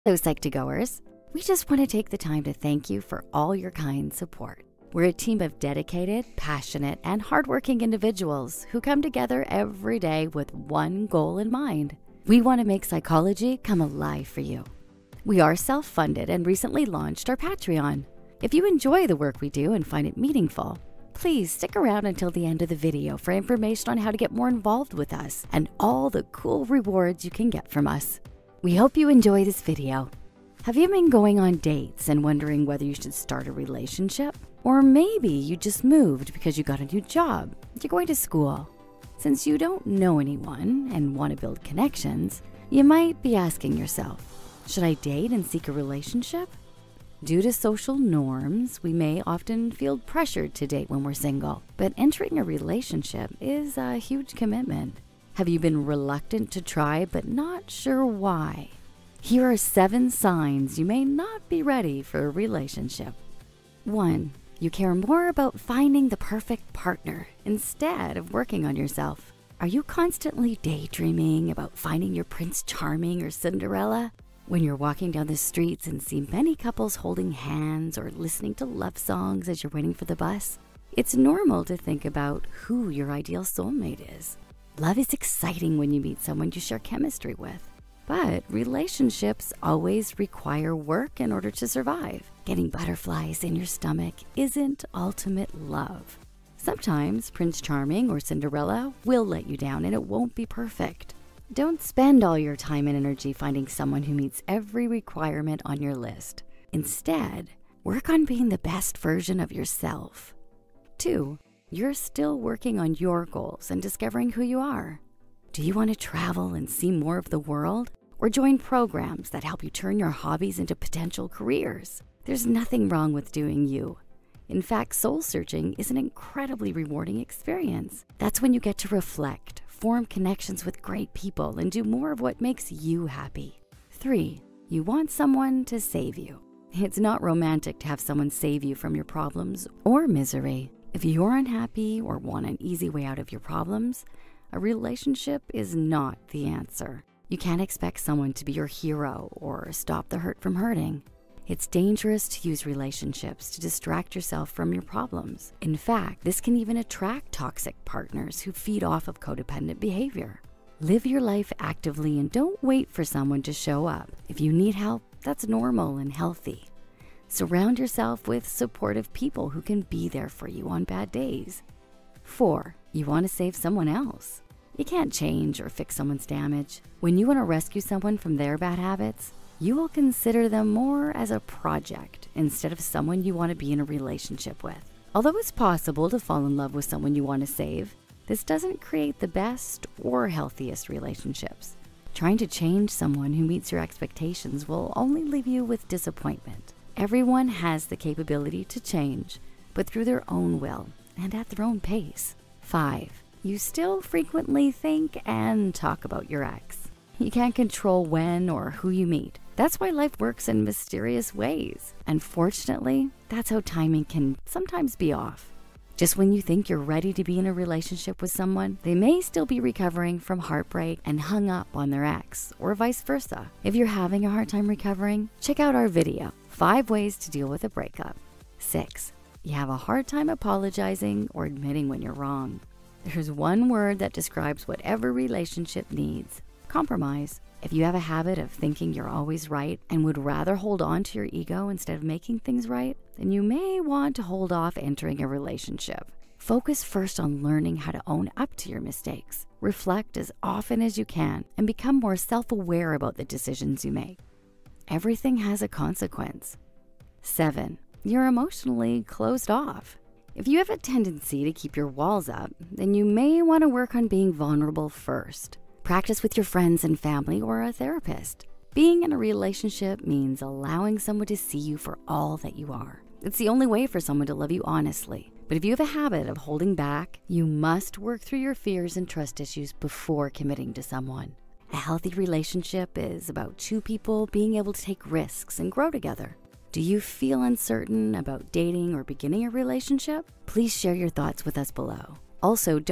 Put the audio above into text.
Hello, Psych2Goers. We just want to take the time to thank you for all your kind support. We're a team of dedicated, passionate, and hardworking individuals who come together every day with one goal in mind. We want to make psychology come alive for you. We are self-funded and recently launched our Patreon. If you enjoy the work we do and find it meaningful, please stick around until the end of the video for information on how to get more involved with us and all the cool rewards you can get from us. We hope you enjoy this video. Have you been going on dates and wondering whether you should start a relationship? Or maybe you just moved because you got a new job, you're going to school. Since you don't know anyone and want to build connections, you might be asking yourself, should I date and seek a relationship? Due to social norms, we may often feel pressured to date when we're single, but entering a relationship is a huge commitment. Have you been reluctant to try but not sure why? Here are 7 signs you may not be ready for a relationship. 1. You care more about finding the perfect partner instead of working on yourself. Are you constantly daydreaming about finding your Prince Charming or Cinderella? When you're walking down the streets and see many couples holding hands or listening to love songs as you're waiting for the bus, it's normal to think about who your ideal soulmate is. Love is exciting when you meet someone you share chemistry with, but relationships always require work in order to survive. Getting butterflies in your stomach isn't ultimate love. Sometimes Prince Charming or Cinderella will let you down and it won't be perfect. Don't spend all your time and energy finding someone who meets every requirement on your list. Instead, work on being the best version of yourself. 2. You're still working on your goals and discovering who you are. Do you want to travel and see more of the world? Or join programs that help you turn your hobbies into potential careers? There's nothing wrong with doing you. In fact, soul searching is an incredibly rewarding experience. That's when you get to reflect, form connections with great people, and do more of what makes you happy. 3. You want someone to save you. It's not romantic to have someone save you from your problems or misery. If you're unhappy or want an easy way out of your problems, a relationship is not the answer. You can't expect someone to be your hero or stop the hurt from hurting. It's dangerous to use relationships to distract yourself from your problems. In fact, this can even attract toxic partners who feed off of codependent behavior. Live your life actively and don't wait for someone to show up. If you need help, that's normal and healthy. Surround yourself with supportive people who can be there for you on bad days. 4. You want to save someone else. You can't change or fix someone's damage. When you want to rescue someone from their bad habits, you will consider them more as a project instead of someone you want to be in a relationship with. Although it's possible to fall in love with someone you want to save, this doesn't create the best or healthiest relationships. Trying to change someone who meets your expectations will only leave you with disappointment. Everyone has the capability to change, but through their own will and at their own pace. 5. You still frequently think and talk about your ex. You can't control when or who you meet. That's why life works in mysterious ways. Unfortunately, that's how timing can sometimes be off. Just when you think you're ready to be in a relationship with someone, they may still be recovering from heartbreak and hung up on their ex, or vice versa. If you're having a hard time recovering, check out our video, 5 ways to deal with a breakup. 6. You have a hard time apologizing or admitting when you're wrong. There's one word that describes what every relationship needs: compromise. If you have a habit of thinking you're always right and would rather hold on to your ego instead of making things right, then you may want to hold off entering a relationship. Focus first on learning how to own up to your mistakes. Reflect as often as you can and become more self-aware about the decisions you make. Everything has a consequence. 7. You're emotionally closed off. If you have a tendency to keep your walls up, then you may want to work on being vulnerable first. Practice with your friends and family or a therapist. Being in a relationship means allowing someone to see you for all that you are. It's the only way for someone to love you honestly. But if you have a habit of holding back, you must work through your fears and trust issues before committing to someone. A healthy relationship is about 2 people being able to take risks and grow together. Do you feel uncertain about dating or beginning a relationship? Please share your thoughts with us below. Also,